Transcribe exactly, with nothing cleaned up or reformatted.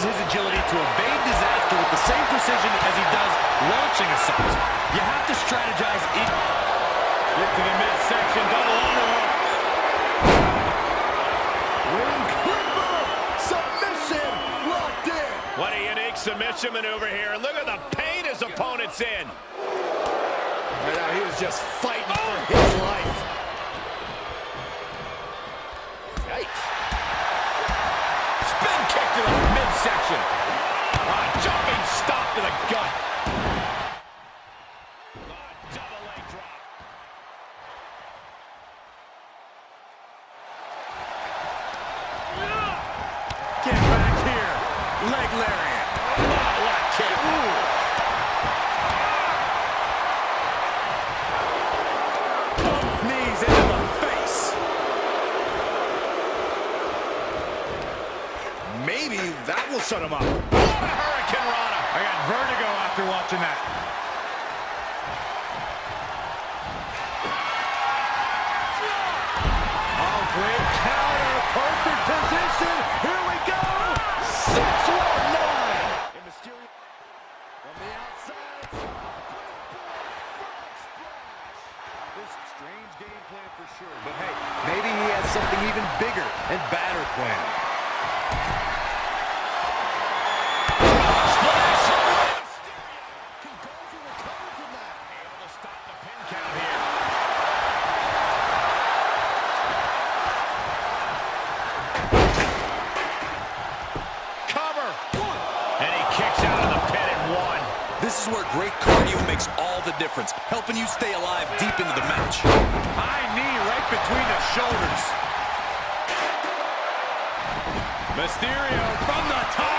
uses his agility to evade disaster with the same precision as he does launching assaults. You have to strategize in... Get to the midsection, double underhook. Wing Clipper! Submission locked in! What a unique submission maneuver here. Look at the pain his opponent's in. Right now, he was just fighting oh. for his life. Yikes. Spin kick to the midsection. A jumping stop to the gut. A double leg drop. Get back here. Leg lariat. Oh, what a kick. Ooh. Maybe that will shut him up. What a Hurricane Rana. I got vertigo after watching that. Oh, great counter. Perfect position. Here we go. six one nine. From the outside. This strange game plan for sure. But hey, maybe he has something even bigger and badder planned. This is where great cardio makes all the difference, helping you stay alive deep into the match. High knee right between the shoulders. Mysterio from the top.